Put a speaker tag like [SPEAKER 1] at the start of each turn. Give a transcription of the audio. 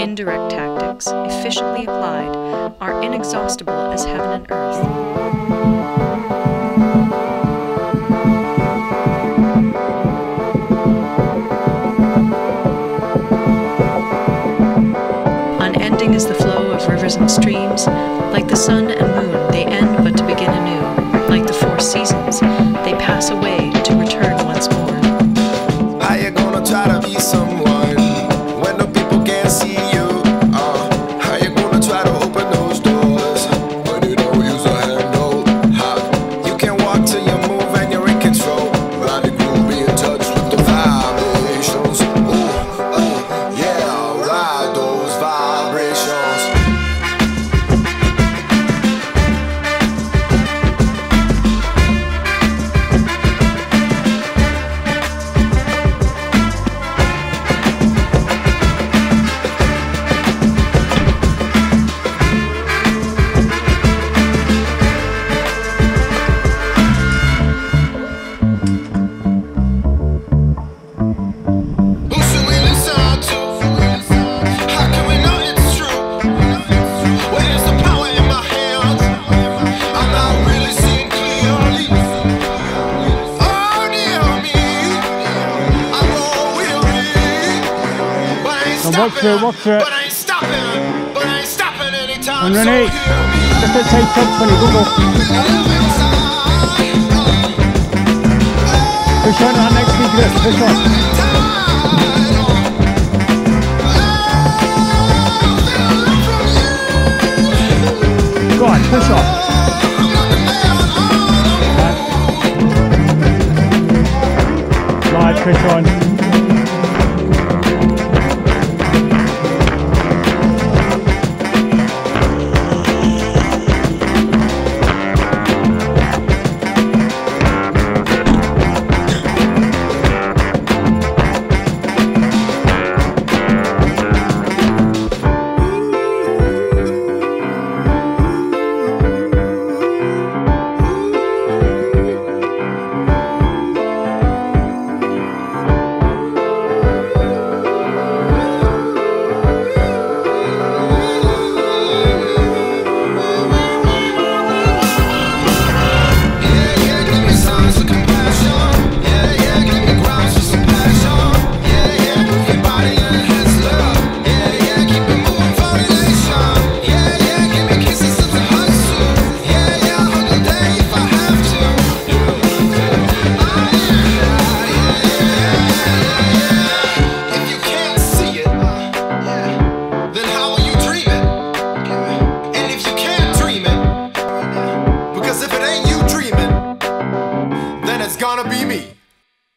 [SPEAKER 1] Indirect tactics, efficiently applied, are inexhaustible as heaven and earth. Unending is the flow of rivers and streams. Like the sun and moon, they end but to begin anew. Like the four seasons, they pass away to return once more.
[SPEAKER 2] How you gonna try to be someone when the people can't see you? How you gonna try to open those doors when you don't use a handle? You can walk till you move and you're in control. Ride the groove, be in touch with the vibrations. Yeah, ride those vibrations.
[SPEAKER 3] Walk through it.
[SPEAKER 2] But I ain't stopping anytime.
[SPEAKER 3] And Renee, just a tight top funny, go. Push on that next speaker, push on. Go on, push on. Right, push on.